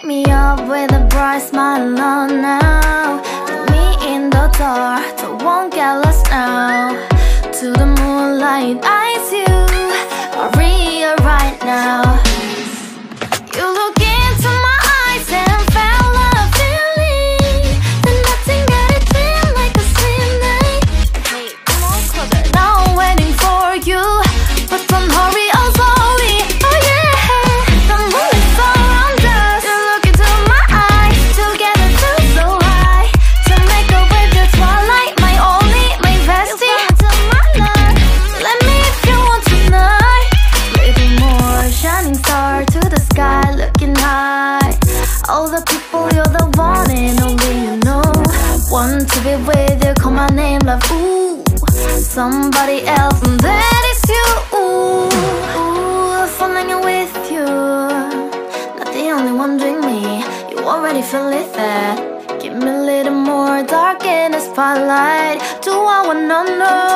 Wake me up with a bright smile on now. Put me in the dark, so won't get lost now. To the moonlight, eyes you, Maria right now. You look into my eyes and felt a feeling that nothing got it feel like a slim night. Hey, come on closer. Now I'm waiting for you, but don't hurry, oh slowly. Oh yeah, the moon is around us. You look into my eyes, together feel so high. To make a with the twilight, my only, my bestie. You come into my life, let me if you want tonight. Little more shining star to the sky, looking high. All the people, you're the one and only you know. Want to be with you, call my name, love, ooh. Somebody else, and that is you, ooh. Falling with you, not the only one doing me. You already feel it there. Give me a little more dark in the spotlight. Do I wanna know?